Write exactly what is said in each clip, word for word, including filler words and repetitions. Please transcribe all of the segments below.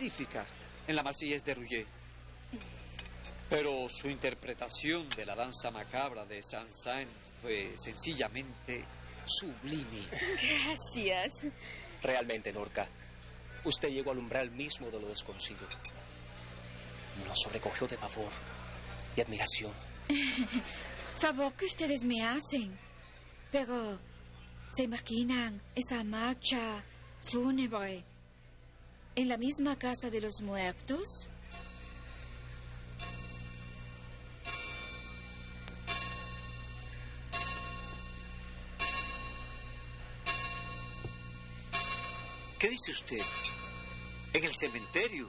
magnífica en la Marseillaise de Rouget. Pero su interpretación de la danza macabra de Saint-Saëns fue sencillamente sublime. Gracias. Realmente, Norca, usted llegó al umbral mismo de lo desconocido. Nos sobrecogió de pavor y admiración. Favor que ustedes me hacen. Pero, ¿se imaginan esa marcha fúnebre en la misma casa de los muertos? ¿Qué dice usted? ¿En el cementerio?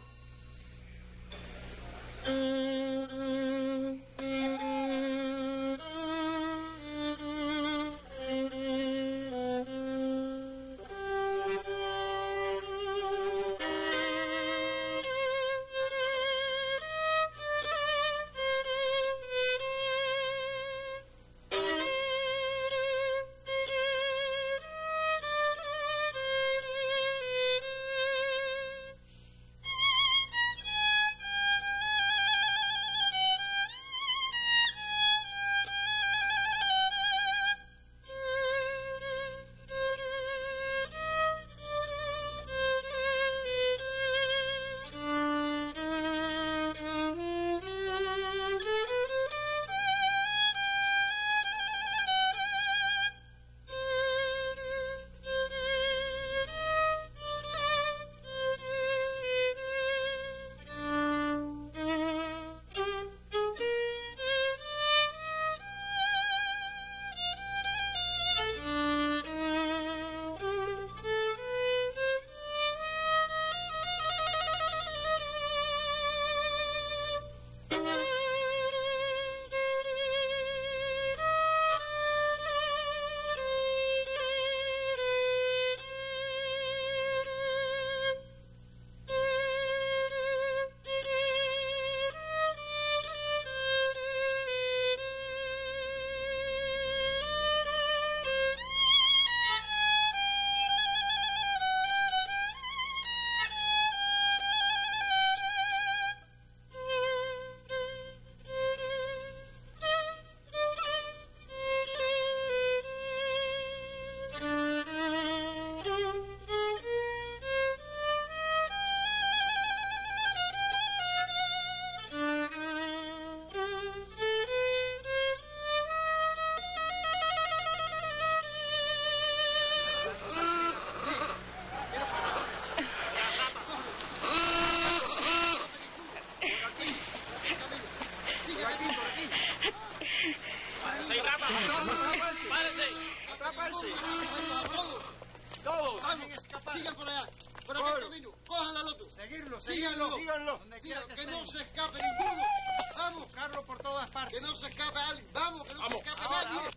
Sigan por allá, por aquel camino. Cojan al otro. Seguirlo, síganlo, síganlo. Síganlo, que no se escape ninguno. Vamos. Buscarlo por todas partes. Que no se escape alguien. Vamos, que no Vamos. se escape ahora, nadie. Ahora.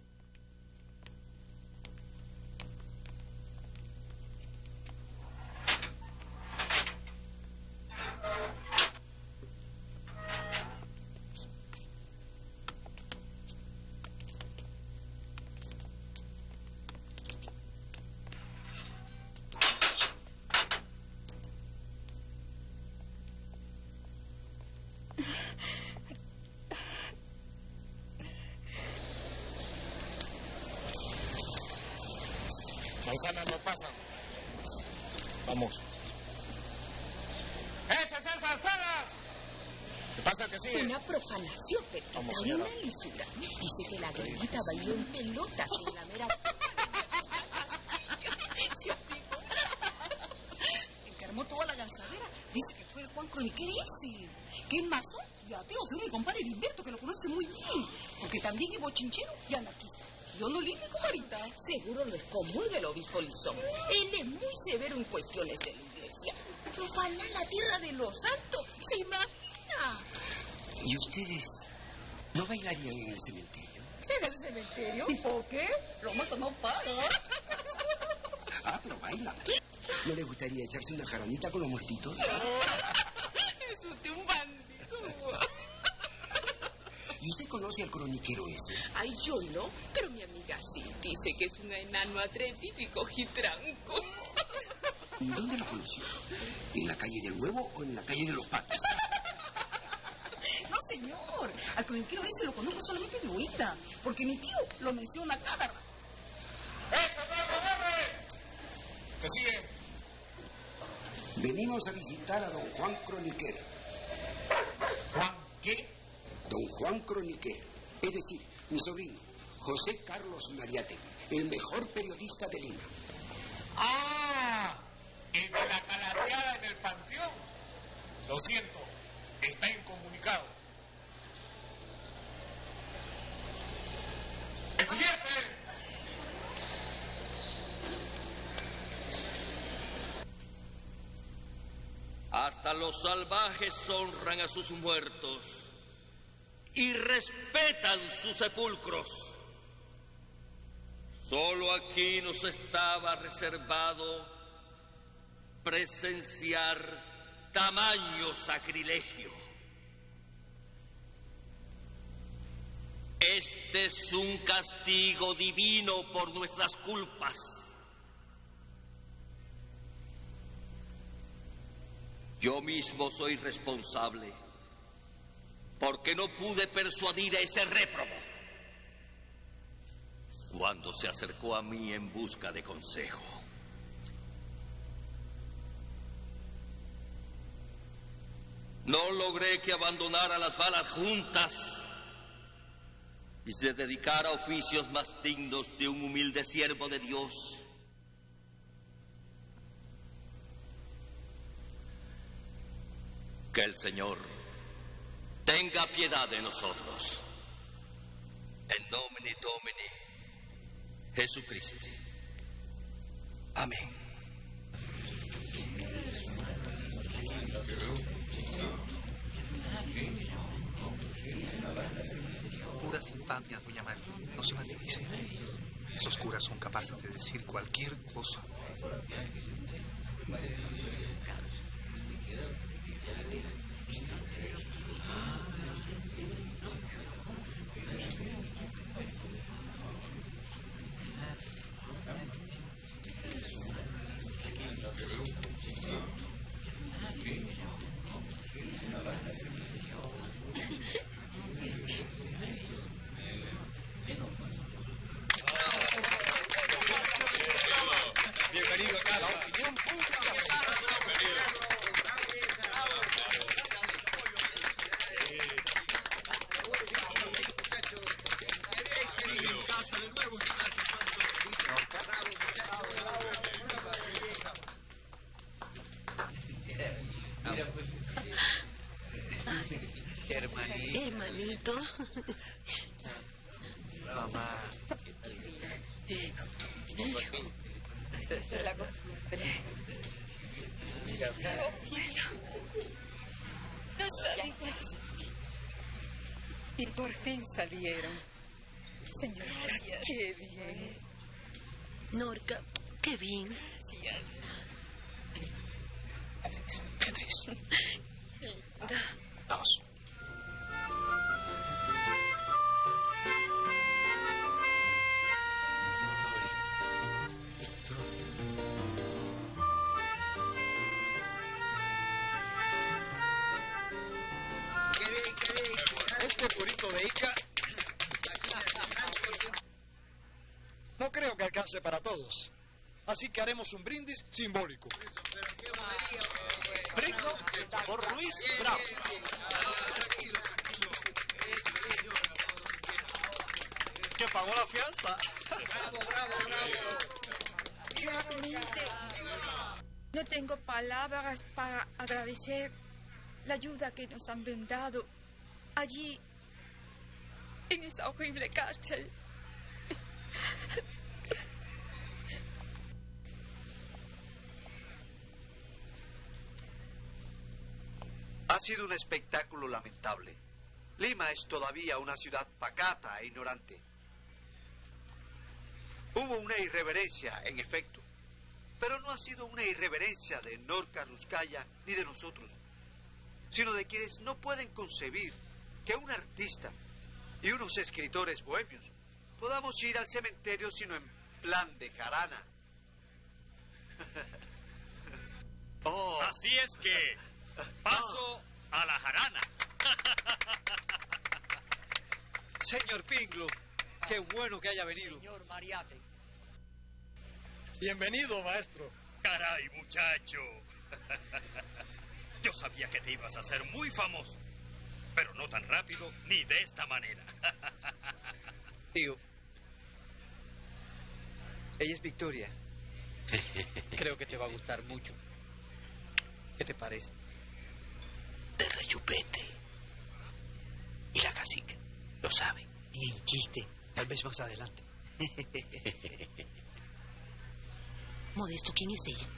Manzanas no pasan. Vamos. ¡Esas, esas salas! ¿Qué pasa que sigue? Una profanación, Pepita. Vamos, señora. Una lisura. Dice que la gallita bailó en pelotas en la mera... Encarmó toda la lanzadera. Dice que fue el Juan Croniquer ese, que es masón y ateo, según mi compadre Heriberto, que lo conoce muy bien, porque también es bochinchero y anarquista. Yo no libre como ahorita. Seguro lo excomulga el obispo Lizón. Él es muy severo en cuestiones de la iglesia. Profanar la tierra de los santos, ¿se imagina? ¿Y ustedes no bailarían en el cementerio? ¿En el cementerio? ¿Y por qué? Los muertos no pagan. Ah, pero bailan. ¿No les gustaría echarse una jaranita con los muertitos? Es usted un bandido. ¿Y usted conoce al croniquero ese? Ay, yo no, pero mi amiga sí dice que es un enano atrevido y cojitranco. ¿Dónde lo conoció? ¿En la calle del Huevo o en la calle de los Patos? No, señor. Al croniquero ese lo conozco solamente de oída, porque mi tío lo menciona cada rato. ¡Eso no corre! ¿Qué sigue? Venimos a visitar a don Juan Croniquero. ¿Juan qué? Don Juan Croniquero, es decir, mi sobrino, José Carlos Mariátegui, el mejor periodista de Lima. ¡Ah! El de la calateada en el panteón. Lo siento, está incomunicado. ¡El siguiente! Hasta los salvajes honran a sus muertos y respetan sus sepulcros. Solo aquí nos estaba reservado presenciar tamaño sacrilegio. Este es un castigo divino por nuestras culpas. Yo mismo soy responsable porque no pude persuadir a ese réprobo cuando se acercó a mí en busca de consejo. No logré que abandonara las balas juntas y se dedicara a oficios más dignos de un humilde siervo de Dios. Que el Señor tenga piedad de nosotros. En nomine Domini Jesucristi. Amén. Puras infamias, doña María. No se martirice. Esos curas son capaces de decir cualquier cosa. Bienvenido a casa. La opinión pública. Hermanito. Hermanito. Mamá. La costumbre. No saben cuánto sufrí. Y por fin salieron. Señorita, Gracias. qué bien. Norca, qué bien. Gracias. Beatriz, Beatriz. Da. Vamos. Este purito de Ica no creo que alcance para todos. Así que haremos un brindis simbólico. Brindo por Luis Bravo. Que pagó la fianza. Realmente no tengo palabras para agradecer la ayuda que nos han brindado allí, en esa horrible cárcel. Ha sido un espectáculo lamentable. Lima es todavía una ciudad pacata e ignorante. Hubo una irreverencia, en efecto, pero no ha sido una irreverencia de Norca Ruscaya ni de nosotros, sino de quienes no pueden concebir que un artista y unos escritores bohemios podamos ir al cementerio sino en plan de jarana. Oh. Así es que paso a la jarana. Señor Pinglo, qué bueno que haya venido. Señor Mariate. Bienvenido, maestro. Caray, muchacho. Yo sabía que te ibas a hacer muy famoso, pero no tan rápido ni de esta manera. Tío, ella es Victoria. Creo que te va a gustar mucho. ¿Qué te parece? De rechupete. Y la cacica, lo saben. Y en chiste, tal vez más adelante. Modesto, ¿quién es ella?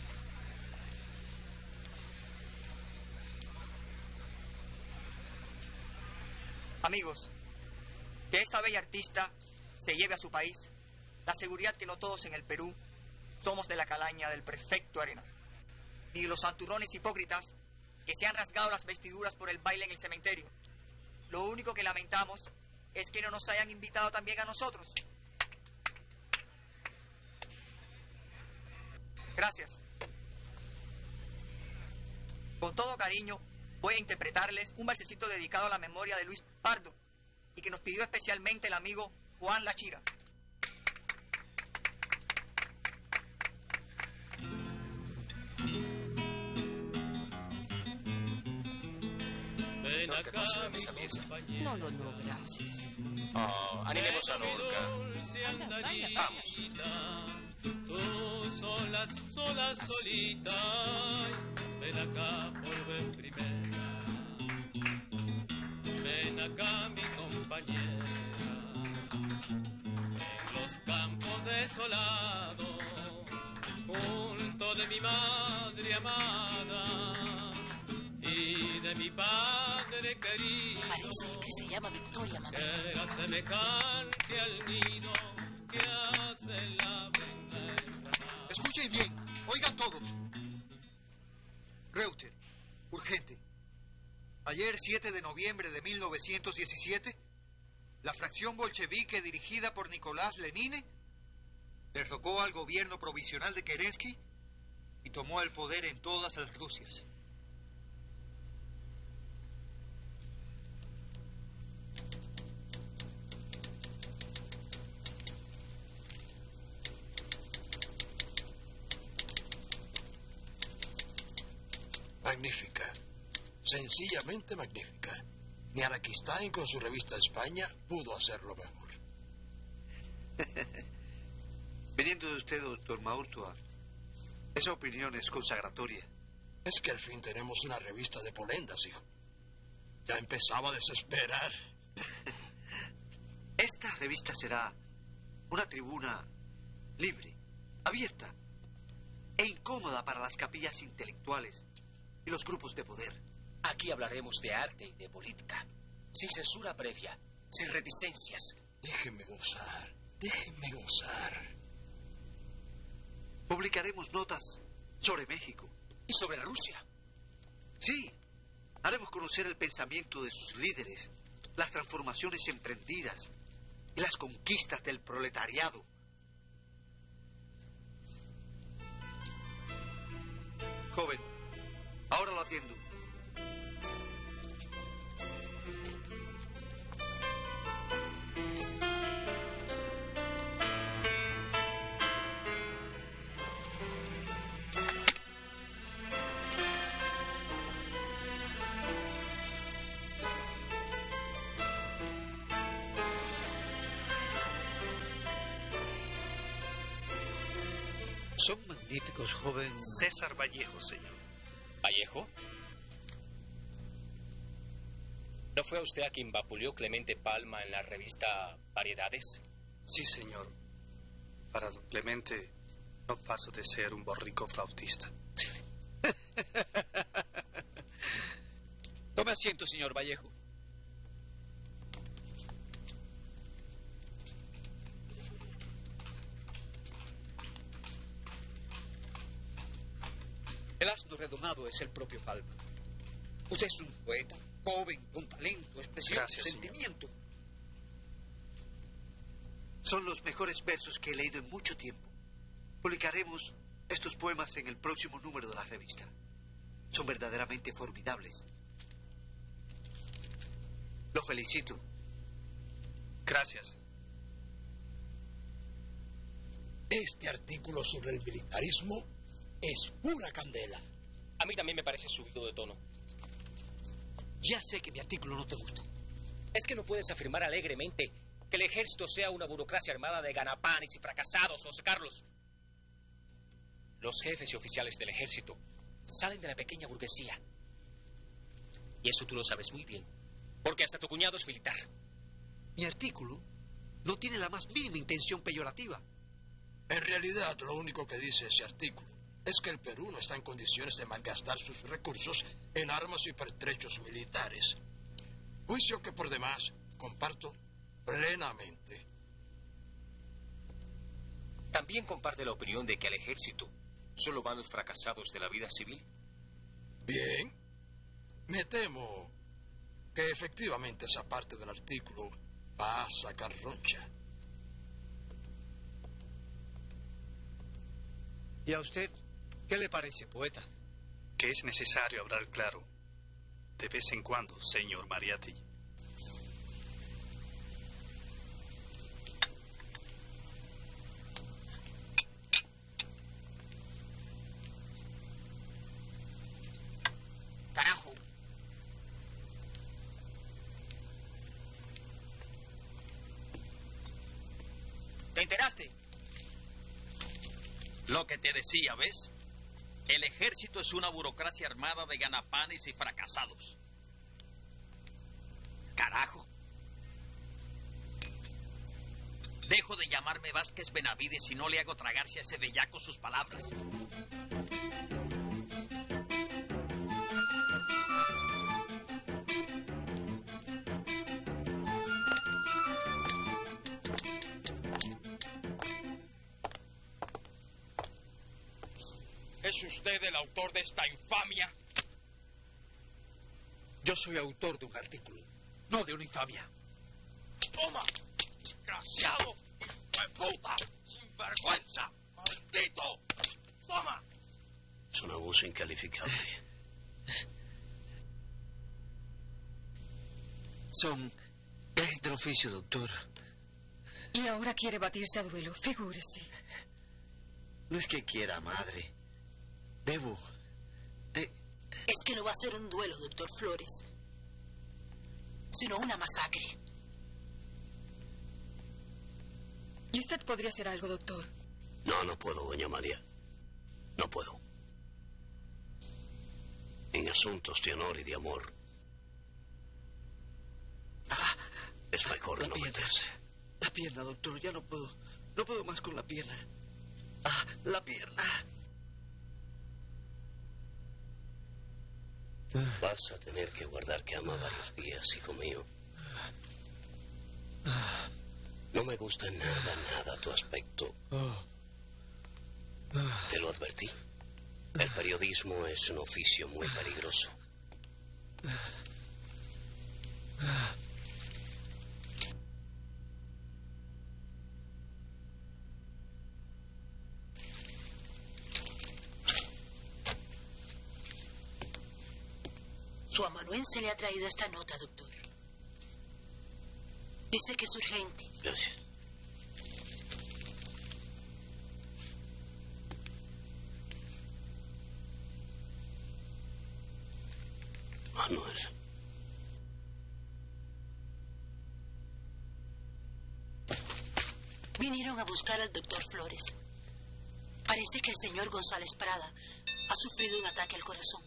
Amigos, que esta bella artista se lleve a su país la seguridad que no todos en el Perú somos de la calaña del prefecto Arenas, ni los santurrones hipócritas que se han rasgado las vestiduras por el baile en el cementerio. Lo único que lamentamos es que no nos hayan invitado también a nosotros. Gracias. Con todo cariño, voy a interpretarles un versecito dedicado a la memoria de Luis Pardo y que nos pidió especialmente el amigo Juan Lachira. Norca, consígueme esta pieza. No, no, no, gracias. Oh, animemos a Norca. Vamos. Tú solas, solas, solita, ven acá por vez primera. Ven acá, mi compañera. En los campos desolados, junto de mi madre amada y de mi padre querido. Parece que se llama Victoria, mamá. Que semejante al nido que hace la venga. Escuchen bien, oigan todos. Reuter, urgente. Ayer, siete de noviembre de mil novecientos diecisiete, la fracción bolchevique dirigida por Nicolás Lenine derrocó al gobierno provisional de Kerensky y tomó el poder en todas las Rusias. Magnífica. Sencillamente magnífica. Ni Araquistain con su revista España pudo hacerlo mejor. Viniendo de usted, doctor Maurtua, esa opinión es consagratoria. Es que al fin tenemos una revista de polendas, hijo. Ya empezaba a desesperar. Esta revista será una tribuna libre, abierta e incómoda para las capillas intelectuales y los grupos de poder. Aquí hablaremos de arte y de política, sin censura previa, sin reticencias. Déjenme gozar, déjenme gozar. Publicaremos notas sobre México. ¿Y sobre Rusia? Sí, haremos conocer el pensamiento de sus líderes, las transformaciones emprendidas y las conquistas del proletariado. Joven, ahora lo atiendo. Son magníficos, joven. César Vallejo, señor. ¿Vallejo? ¿No fue a usted a quien vapuleó Clemente Palma en la revista Variedades? Sí, señor. Para don Clemente no paso de ser un borrico flautista. Tome asiento, señor Vallejo. El asno redomado es el propio Palma. Usted es un poeta, joven, con talento, expresión, Gracias, sentimiento. Señor. Son los mejores versos que he leído en mucho tiempo. Publicaremos estos poemas en el próximo número de la revista. Son verdaderamente formidables. Lo felicito. Gracias. Este artículo sobre el militarismo es pura candela. A mí también me parece subido de tono. Ya sé que mi artículo no te gusta. Es que no puedes afirmar alegremente que el ejército sea una burocracia armada de ganapanes y fracasados, José Carlos. Los jefes y oficiales del ejército salen de la pequeña burguesía. Y eso tú lo sabes muy bien, porque hasta tu cuñado es militar. Mi artículo no tiene la más mínima intención peyorativa. En realidad, lo único que dice ese artículo es que el Perú no está en condiciones de malgastar sus recursos en armas y pertrechos militares. Juicio que por demás comparto plenamente. ¿También comparte la opinión de que al ejército solo van los fracasados de la vida civil? Bien. Me temo que efectivamente esa parte del artículo va a sacar roncha. ¿Y a usted qué le parece, poeta? Que es necesario hablar claro de vez en cuando, señor Mariátegui. Carajo. ¿Te enteraste? Lo que te decía, ¿ves? El ejército es una burocracia armada de ganapanes y fracasados. Carajo. Dejo de llamarme Vázquez Benavides si no le hago tragarse a ese bellaco sus palabras. ¿Es usted el autor de esta infamia? Yo soy autor de un artículo, no de una infamia. ¡Toma! ¡Desgraciado! ¡Hijo de puta! ¡Sinvergüenza! ¡Maldito! ¡Toma! Es un abuso incalificable. Son gajes del oficio, doctor. Y ahora quiere batirse a duelo, figúrese. No es que quiera, madre. Debo. Eh, Es que no va a ser un duelo, doctor Flores, sino una masacre. ¿Y usted podría hacer algo, doctor? No, no puedo, doña María. No puedo. En asuntos de honor y de amor ah, es mejor la no pierna, meterse. La pierna, doctor, ya no puedo. No puedo más con la pierna. Ah, la pierna. Vas a tener que guardar cama varios días, hijo mío. No me gusta nada, nada tu aspecto. Te lo advertí. El periodismo es un oficio muy peligroso. Su amanuense le ha traído esta nota, doctor. Dice que es urgente. Gracias. Manuel. Vinieron a buscar al doctor Flores. Parece que el señor González Prada ha sufrido un ataque al corazón.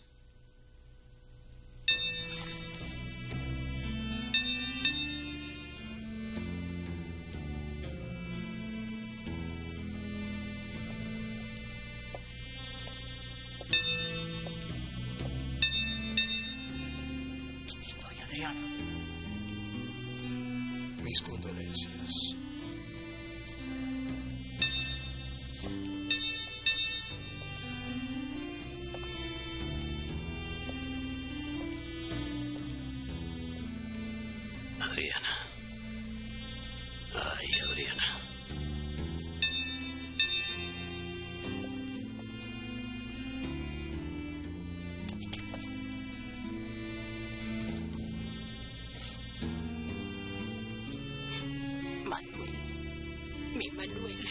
Doña Adriana. Mis condolencias. Adriana. Ay, Adriana. Manuel.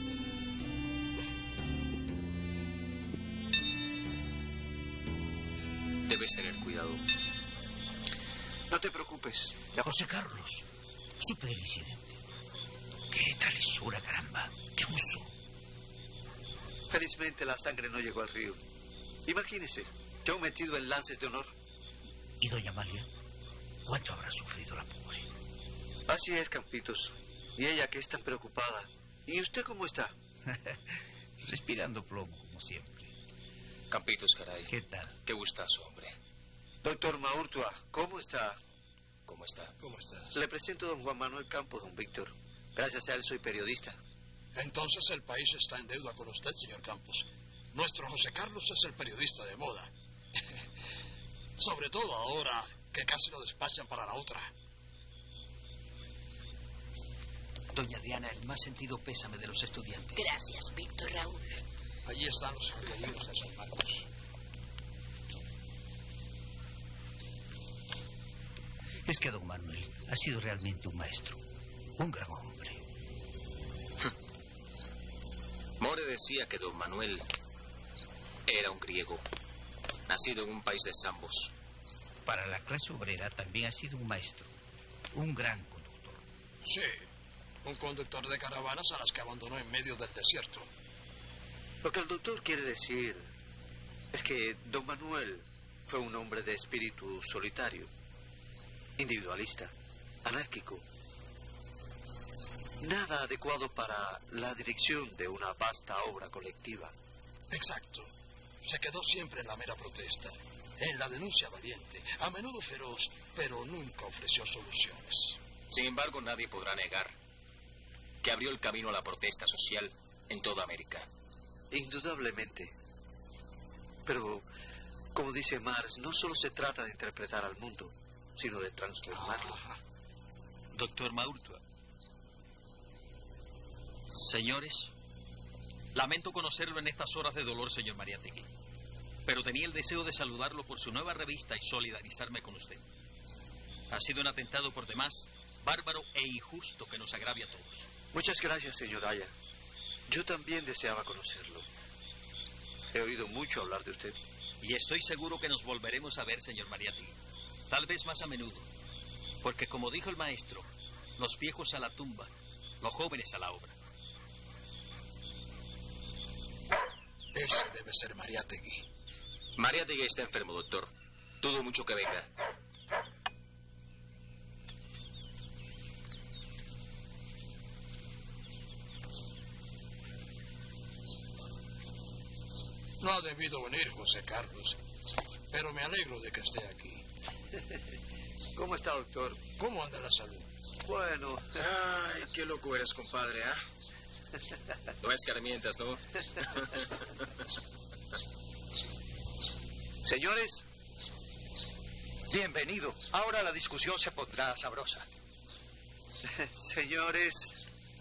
Debes tener cuidado. No te preocupes. Ya. José Carlos, supe del incidente. Qué travesura, caramba. Qué abuso. Felizmente la sangre no llegó al río. Imagínese, yo metido en lances de honor. ¿Y doña Amalia? ¿Cuánto habrá sufrido la pobre? Así es, Campitos. Y ella que es tan preocupada. ¿Y usted cómo está? Respirando plomo, como siempre. Campitos, caray. ¿Qué tal? Qué gustazo, hombre. Doctor Maurtua, ¿cómo está? ¿Cómo está? ¿Cómo estás? Le presento a don Juan Manuel Campos, don Víctor. Gracias a él soy periodista. Entonces el país está en deuda con usted, señor Campos. Nuestro José Carlos es el periodista de moda. Sobre todo ahora que casi lo despachan para la otra. Doña Adriana, el más sentido pésame de los estudiantes. Gracias, Víctor Raúl. Allí están los jacobinos de San Marcos. Es que don Manuel ha sido realmente un maestro, un gran hombre. More decía que don Manuel era un griego, nacido en un país de zambos. Para la clase obrera también ha sido un maestro, un gran conductor. Sí, un conductor de caravanas a las que abandonó en medio del desierto. Lo que el doctor quiere decir es que don Manuel fue un hombre de espíritu solitario, individualista, anárquico. Nada adecuado para la dirección de una vasta obra colectiva. Exacto. Se quedó siempre en la mera protesta, en la denuncia valiente, a menudo feroz, pero nunca ofreció soluciones. Sin embargo, nadie podrá negar que abrió el camino a la protesta social en toda América. Indudablemente. Pero, como dice Marx, no solo se trata de interpretar al mundo, sino de transformarlo. Ah, doctor Maurtua. Señores, lamento conocerlo en estas horas de dolor, señor Mariátegui, pero tenía el deseo de saludarlo por su nueva revista y solidarizarme con usted. Ha sido un atentado por demás bárbaro e injusto que nos agravia a todos. Muchas gracias, señor Aya. Yo también deseaba conocerlo. He oído mucho hablar de usted. Y estoy seguro que nos volveremos a ver, señor Mariátegui. Tal vez más a menudo. Porque como dijo el maestro, los viejos a la tumba, los jóvenes a la obra. Ese debe ser Mariátegui. Mariátegui está enfermo, doctor. Dudo mucho que venga. No ha debido venir, José Carlos, pero me alegro de que esté aquí. ¿Cómo está, doctor? ¿Cómo anda la salud? Bueno. Ay, qué loco eres, compadre, ¿ah? ¿eh? No es que mientas, ¿no? Señores, bienvenido. Ahora la discusión se pondrá sabrosa. Señores.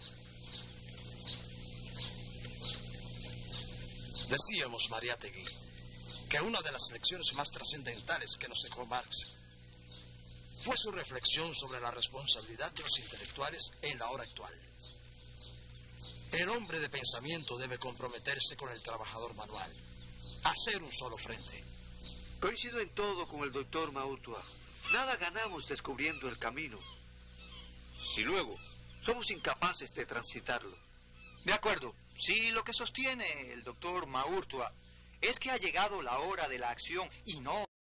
Decíamos, Mariátegui, que una de las lecciones más trascendentales que nos dejó Marx fue su reflexión sobre la responsabilidad de los intelectuales en la hora actual. El hombre de pensamiento debe comprometerse con el trabajador manual, hacer un solo frente. Coincido en todo con el doctor Maurtua. Nada ganamos descubriendo el camino si luego somos incapaces de transitarlo. De acuerdo. Sí, lo que sostiene el doctor Maurtua es que ha llegado la hora de la acción y no